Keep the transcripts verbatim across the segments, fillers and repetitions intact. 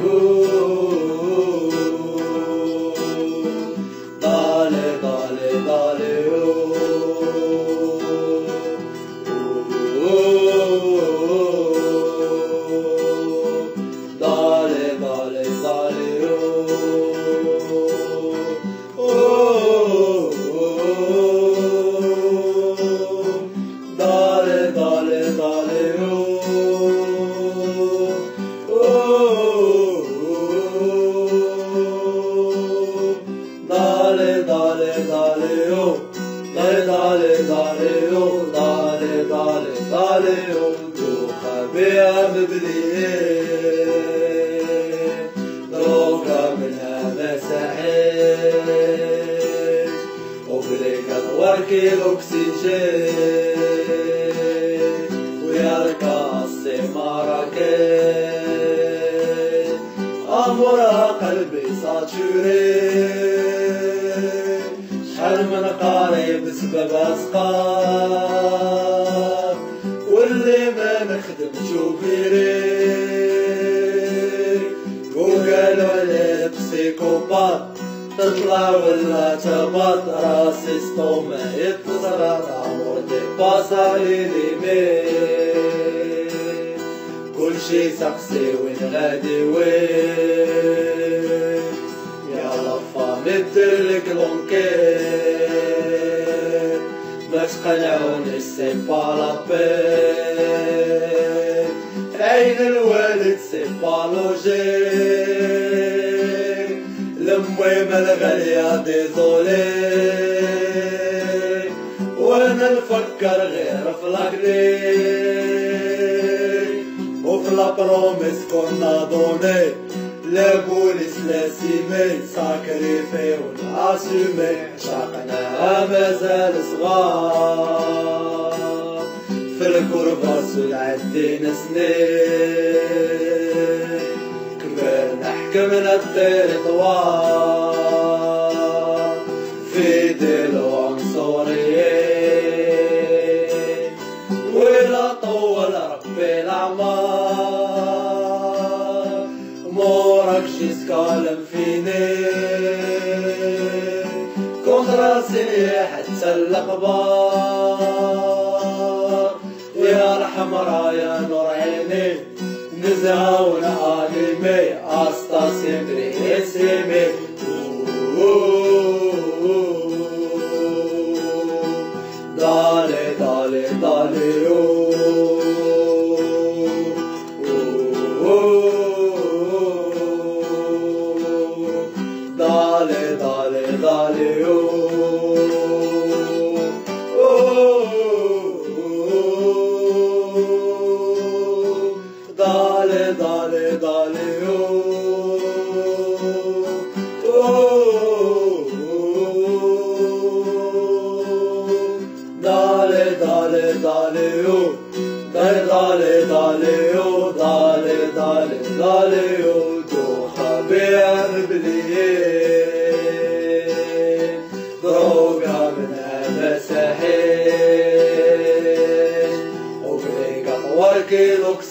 Dale, dale, dale, oh. Dale, dale, dale, oh. Oh, dale, dale, dale, oh. Dale, dale, dale, oh. Dale, dale, dale, oh. Dale, dale, dale, oh. دوخة بيا مبلية دوخة منها مساحيش وبريك وركي الأكسجين ويركا السي مراكش أمورها قلبي ساتوري شحال من قريب بسبب أسقاط واللي ما نخدم شوفيري وقالوا عليه بسيكوبات تطلع ولا تبط راسي ستوما يتصرط عمر دي باصالي ليمين كل شي سقسي وين غادي وين يا لفا مدرلك لونكين ما تقنعوني سي با لابين عين الوالد سي با لوجيك المهم الغالية ديزولي وانا نفكر غير في لاكليك وفي لابروميس كنا دوني لا بوليس لا سيمي ساكريفي وناسيمي عشاقنا مازال صغار في الكرباس والعدين سنين كبرنا حكمنا التريطوار في ديلو عنصريين ولا طول ربي الأعمار مورك جيسكا لمفيني كنت راسي حتى الأخبار يا الحمرا يا نور عيني نزهون آلمي أستا سيمري اسمي دالي دالي دالي dale, dale, dale, oh, oh, dale, dale, dale, oh, oh, dale, dale, dale, oh, dale, dale, dale, oh, dale, dale, dale, oh, دوخة بيا مبليين دروقة منها مساحيش وبريقة وركي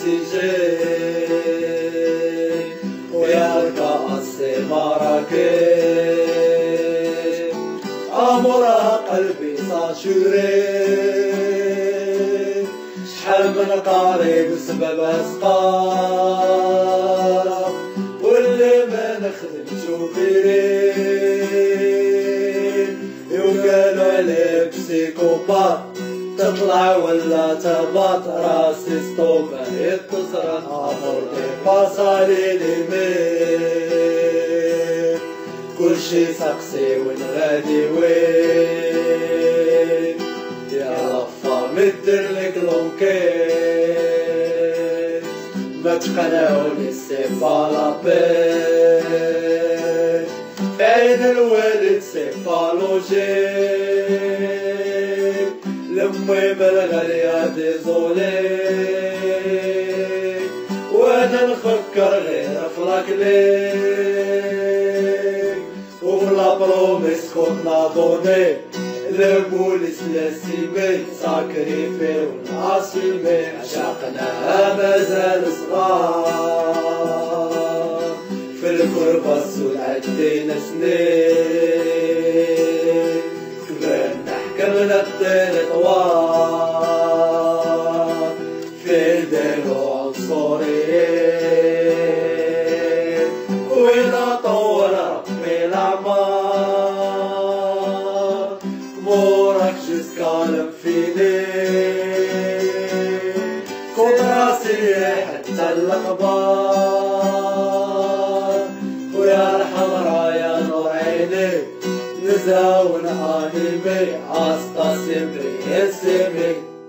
الأكسجين ويركا السي مراكش أمورها قلبي ساتوري شحال من قريب سبب أسقاط واللي ما نخدم شوفيرين وقالوا عليه بسيكوبات تطلع ولا تبط راسي ستوبا يتصرن عمر دي باصالي ليمين كل شي سقسي وين غادي وين يا لفا مدرلك لونكين ما تقنعوني سي با لابين عين الوالد سي با لوجيك المهم الغالية ديزولي وانا نفكر غير في لاكليك وفي لابروميس كنا دوني لا بوليس لا سيمي ساكريفي وناسيمي عشاقنا مازال صغار الغربة السود عدينا سنين كبرنا حكمنا الطير طوال في الدين وعنصريين وإذا طول ربي الأعمار مورك جسكا لمفيني كون راسي حتى الأخبار ويا الحمرا يا نور عيني نزاون آنيمي عستا سمري يسمي